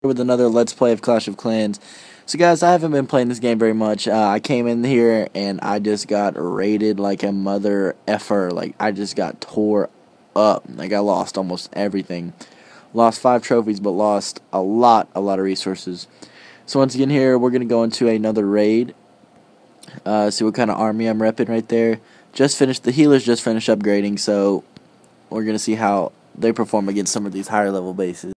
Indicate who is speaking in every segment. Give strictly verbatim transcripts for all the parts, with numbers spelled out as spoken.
Speaker 1: with another Let's Play of Clash of Clans. So guys, I haven't been playing this game very much. Uh, I came in here and I just got raided like a mother effer. Like, I just got tore up. Like, I lost almost everything. Lost five trophies, but lost a lot, a lot of resources. So once again here, we're going to go into another raid. Uh, see what kind of army I'm repping right there. Just finished, the healers just finished upgrading, so we're going to see how they perform against some of these higher level bases.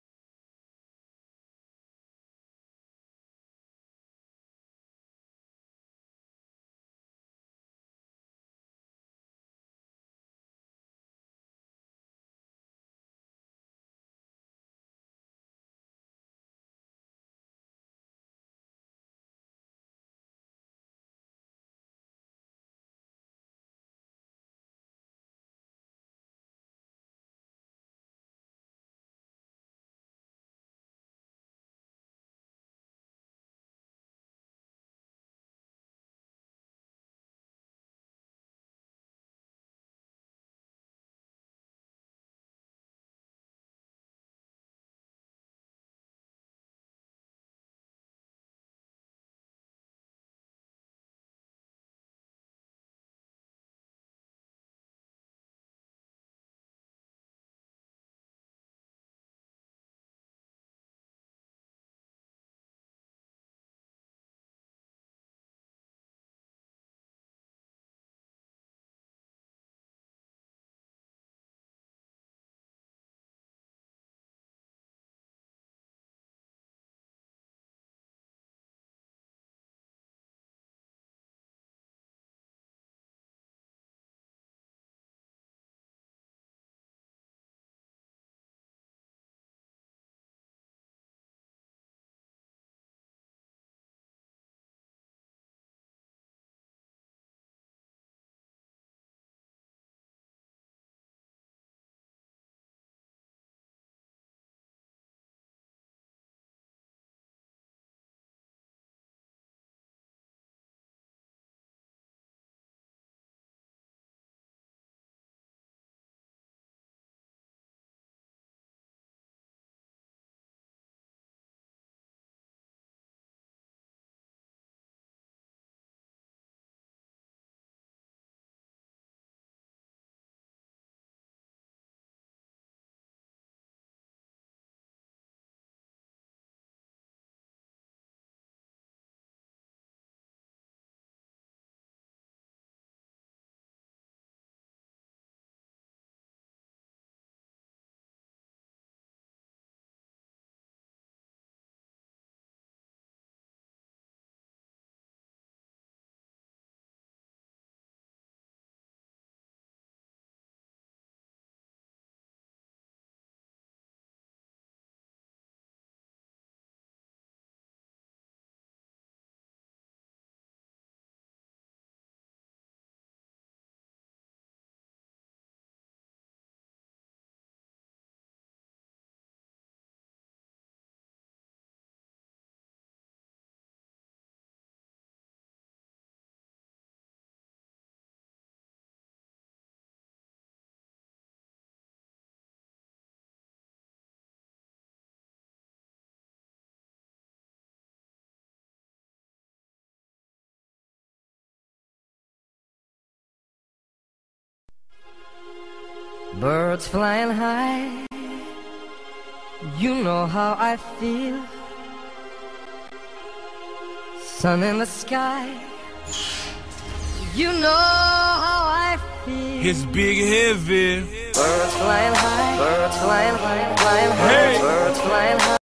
Speaker 2: Birds flying high, you know how I feel. Sun in the sky, you know how I feel.
Speaker 3: It's big heavy.
Speaker 2: Birds flying high, birds flying high, flying high, hey. Birds flying high.